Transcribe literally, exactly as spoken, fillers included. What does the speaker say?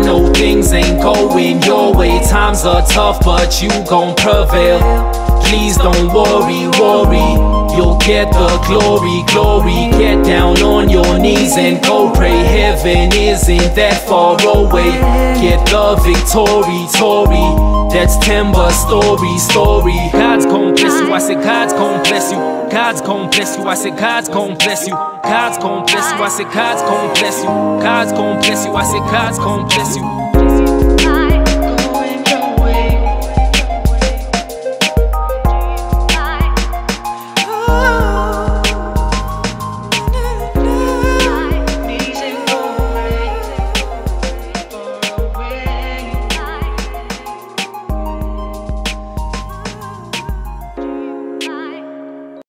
know things ain't going your way. Times are tough, but you gon' prevail. Please don't worry, worry. You'll get the glory, glory. Get down on your knees and go pray. Heaven isn't that far away. Get the victory, Tory. That's Themba's story, story. God's gon' bless you, I said God's gon' bless you. God's gon' bless you, I said God's gon' bless you. God's gon' bless you, I said God's gon' bless you. God's gon' bless you, I said God's gon' bless you.